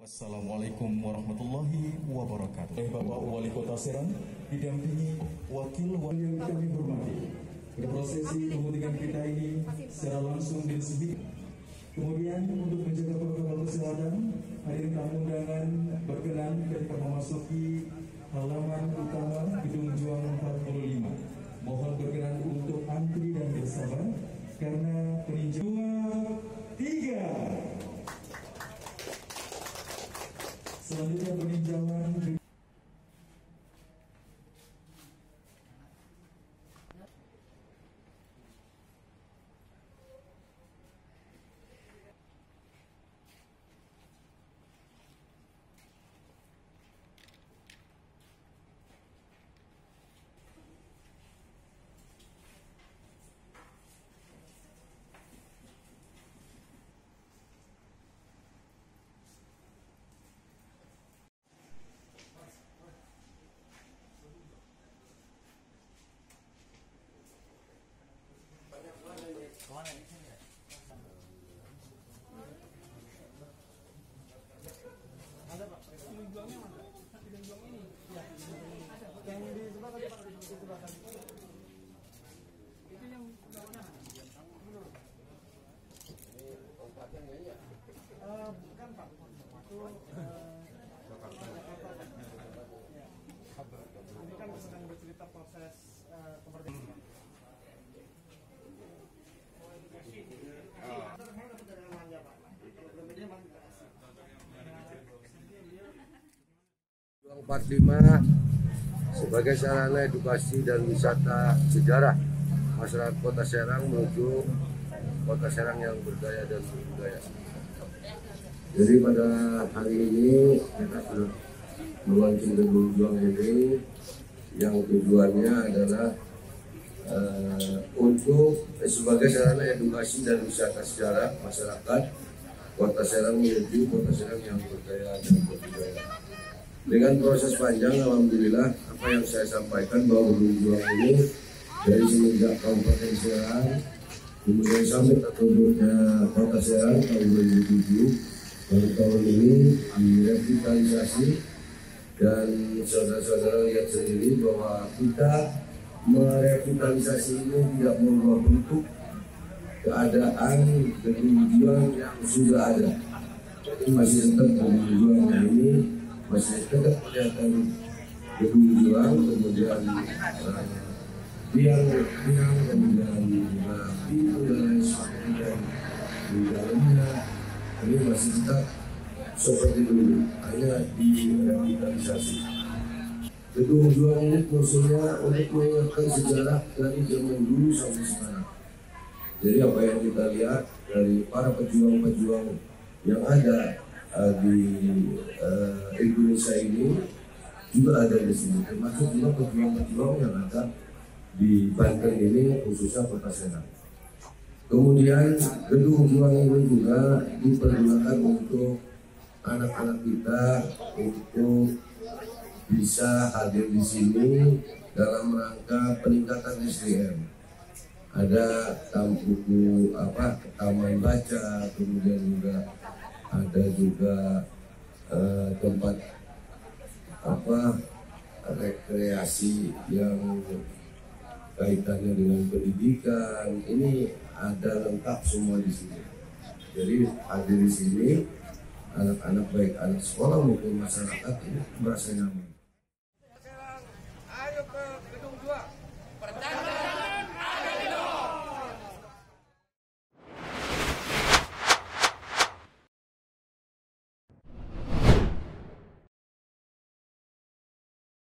Assalamualaikum warahmatullahi wabarakatuh. Bapak Wali Kota Serang didampingi wakil yang kami hormati. Prosesi pemutihan kita ini secara langsung diresmikan. Kemudian untuk menjaga protokol kesehatan, hadirin tamu undangan berkenan ketika memasuki halaman utama Gedung Juang 45. Mohon berkenan untuk antri dan bersabar karena peninjauan 3. Selanjutnya peninjauan ada Pak, gedung juangnya mana? Gedung juang ini? Ya, yang di sebelah tadi Pak, di sebelah tadi. Itu yang udah mana? Belum. Ini obatnya nggak ya? Bukan Pak, itu ini kan sedang bercerita proses kemerdekaan. Juang 45 sebagai sarana edukasi dan wisata sejarah masyarakat Kota Serang menuju Kota Serang yang berdaya dan berbudaya. Jadi pada hari ini kita sudah melaunching Gedung Juang ini yang tujuannya adalah untuk sebagai sarana edukasi dan wisata sejarah masyarakat Kota Serang menuju Kota Serang yang berdaya dan berbudaya. Dengan proses panjang, alhamdulillah apa yang saya sampaikan bahwa Gedung Juang ini dari semenjak Kabupaten Serang kemudian sampai terbentuknya Kota Serang tahun 2007 baru tahun ini direvitalisasi, dan saudara-saudara lihat sendiri bahwa kita merevitalisasi ini tidak merubah bentuk keadaan Gedung Juang yang sudah ada. Jadi masih tetap Gedung Juang ini masih tetap kelihatan Gedung Juang, kemudian tiang, kemudian juga pintu dan lain sebagainya di dalamnya ini masih tetap seperti dulu, hanya direvitalisasi. Gedung Juang ini fungsinya untuk mengingatkan sejarah dari zaman dulu sampai sekarang. Jadi apa yang kita lihat dari para pejuang-pejuang yang ada di Indonesia ini juga ada di sini, termasuk juga pejuang-pejuang yang ada di Banten ini, khususnya Kota Serang. Kemudian Gedung Juang ini juga dipergunakan untuk anak-anak kita untuk bisa hadir di sini dalam rangka peningkatan SDM. Ada taman baca, kemudian juga ada juga tempat rekreasi yang kaitannya dengan pendidikan. Ini ada lengkap semua di sini. Jadi hadir di sini anak-anak, baik anak sekolah maupun masyarakat, ini merasa nyaman. Ayo ke